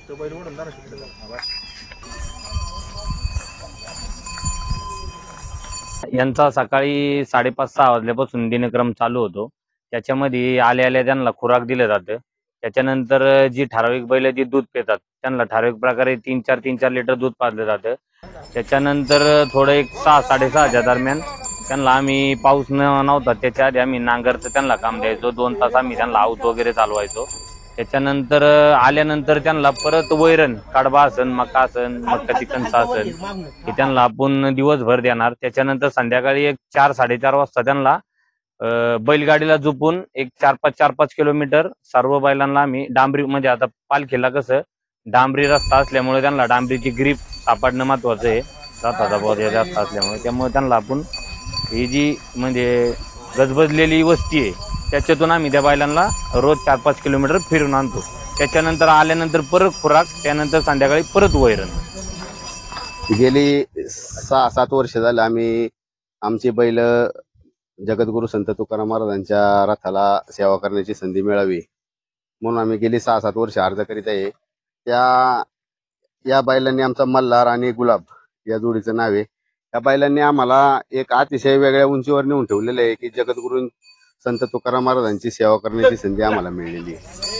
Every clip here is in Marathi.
यांचा सकाळी 5:30-6 वाजल्यापासून दिनक्रम चालू होतो. त्याच्यामध्ये आल्या त्यांना खुराक दिलं जातं. त्याच्यानंतर जी ठराविक बैल जी दूध पितात त्यांना ठराविक प्रकारे 3-4 लिटर दूध पाजलं जातं. त्याच्यानंतर थोडं एक 6-6:30च्या दरम्यान त्यांना आम्ही पाऊस नव्हता त्याच्या आधी आम्ही नांगरचं त्यांना काम द्यायचो. 2 तास आम्ही त्यांना आऊत वगैरे चालवायचो. त्याच्यानंतर आल्यानंतर त्यांना परत वैरण कडबा असन, मका असन, मक्काची कणसं असन हे त्यांना आपण दिवसभर देणार. त्याच्यानंतर संध्याकाळी एक 4-4:30 वाजता त्यांना बैलगाडीला झोपून एक 4-5 किलोमीटर सर्व बैलांना आम्ही डांबरी म्हणजे आता पालखीला कसं डांबरी रस्ता असल्यामुळे त्यांना डांबरीची ग्रीप सापडणं महत्वाचं आहे. रथाचा बोजा जास्त असल्यामुळे त्यामुळे त्यांना आपण ही जी म्हणजे गजबजलेली वस्ती आहे त्याच्यातून आम्ही त्या बैलांना रोज 4-5 किलोमीटर फिरून आणतो. त्याच्यानंतर आल्यानंतर परत खुराक, त्यानंतर संध्याकाळी परत वैरण. गेली 6-7 वर्ष झालं आम्ही आमची बैल जगद्गुरु संत तुकाराम महाराजांच्या रथाला सेवा करण्याची संधी मिळावी म्हणून आम्ही गेली 6-7 वर्ष अर्ज करीत आहे. या बैलांनी आमचा मल्हार आणि गुलाब या जोडीचं नाव आहे. या बैलांनी आम्हाला एक अतिशय वेगळ्या उंचीवर नेऊन ठेवलेलं आहे की जगद्गुरु संत तुकाराम महाराजांची सेवा करण्याची संधी आम्हाला मिळालेली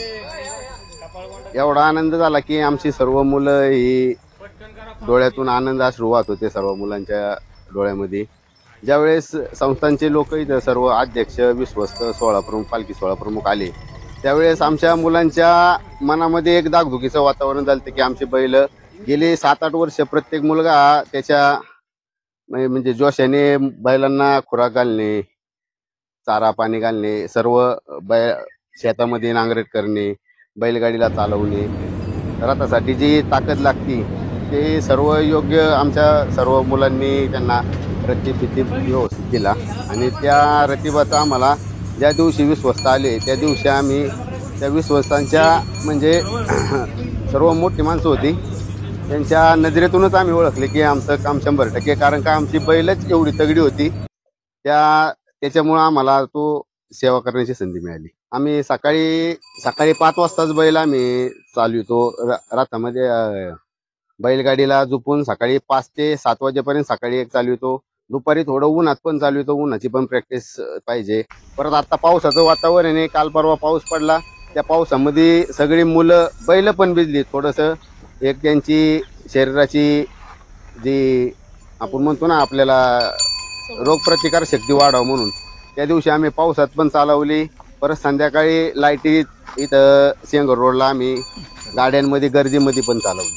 आहे. एवढा आनंद झाला की आमची सर्व मुलं ही डोळ्यातून आनंद अश्रू वाहत होते सर्व मुलांच्या डोळ्यामध्ये. ज्यावेळेस संस्थांचे लोक इथं सर्व अध्यक्ष, विश्वस्त, सोहळा प्रमुख, पालखी सोहळा प्रमुख आले त्यावेळेस आमच्या मुलांच्या मनामध्ये एक दागदुखीचं वातावरण झालं की आमचे बैल गेली 7-8 वर्ष प्रत्येक मुलगा त्याच्या म्हणजे जोशाने बैलांना खुराक घालणे, चारा पाणी घालणे, सर्व शेतामध्ये नांगरट करणे, बैलगाडीला चालवणे, रथासाठी जी ताकद लागती ते सर्व योग्य आमच्या सर्व मुलांनी त्यांना रतीब व्यवस्थित दिला. आणि त्या रतीबाचा आम्हाला ज्या दिवशी विश्वस्त आले त्या दिवशी आम्ही त्या विश्वस्तांच्या म्हणजे सर्व मोठी माणसं होती त्यांच्या नजरेतूनच आम्ही ओळखले की आमचं काम 100%, कारण का आमची बैलच एवढी तगडी होती त्याच्यामुळं आम्हाला तो सेवा करण्याची संधी मिळाली. आम्ही सकाळी 5 वाजताच बैल आम्ही चालवितो रथामध्ये. बैलगाडीला झोपून सकाळी 5 ते 7 वाजेपर्यंत सकाळी एक चालवितो. दुपारी थोडं उन्हात पण चालवितो, उन्हाची पण प्रॅक्टिस पाहिजे. परत आता पावसाचं वातावरण आहे, काल परवा पाऊस पडला त्या पावसामध्ये सगळी मुलं बैल पण भिजली. थोडंसं एक त्यांची शरीराची जी आपण म्हणतो ना आपल्याला रोगप्रतिकार शक्ती वाढावं म्हणून त्या दिवशी आम्ही पावसात पण चालवली. परत संध्याकाळी लाईटीत इथं सेंगर रोडला आम्ही गाड्यांमध्ये गर्दीमध्ये पण चालवली.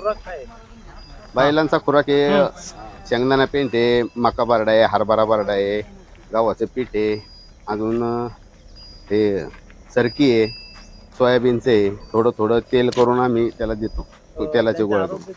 बैलांचा खुराक आहे शेंगदाणा पेंट आहे, मका बारडा आहे, हरभरा बारडा आहे, गव्हाचं पीठ आहे, अजून हे सरकी आहे, सोयाबीनचं आहे. थोडं थोडं तेल करून आम्ही त्याला देतो. तेलाचे गोळा करून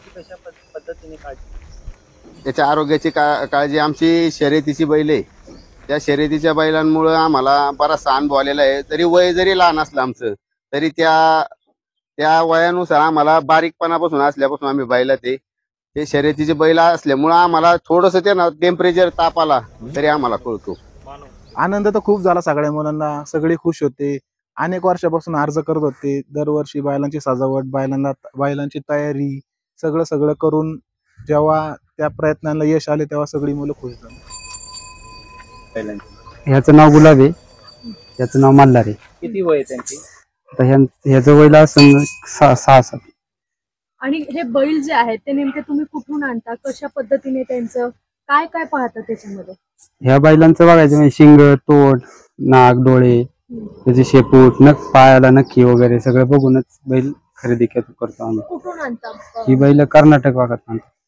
त्याच्या आरोग्याची काळजी आमची शर्यतीची बैल आहे. त्या शर्यतीच्या बैलांमुळं आम्हाला बराचसा अनुभव आलेला आहे. तरी वय जरी लहान असलं आमचं तरी त्या वयानुसार आम्हाला बारीकपणापासून असल्यापासून आम्ही बैला ते शर्यतीचे बैल असल्यामुळं आम्हाला थोडंसं ते ना टेम्परेचर ताप आला तरी आम्हाला कळतो. आनंद तर खूप झाला सगळ्या मुलांना, सगळे खुश होते. अनेक वर्षापासून अर्ज करत होते. दरवर्षी बैलांची सजावट, बैलांची तयारी सगळं करून जेव्हा त्या प्रयत्नांना यश आले तेव्हा सगळी मुलं खुश झाली. ह्याचं नाव गुलाब आहे, याचं नाव मल्हार आहे. किती वय त्यांची? ह्याचं वयला 6-7. आणि हे बैल जे आहेत ते नेमके तुम्ही कुठून आणता, कशा पद्धतीने त्यांचं काय काय पाहता त्याच्यामध्ये? ह्या बैलांचं बघायचं म्हणजे शिंग, तोंड, नाक, डोळे, त्याचे शेपूट, नख, पायाला नखी वगैरे सगळं बघूनच बैल खरेदी करतो आम्ही. कुठून आणता ही बैल कर्नाटक भागात आणतो.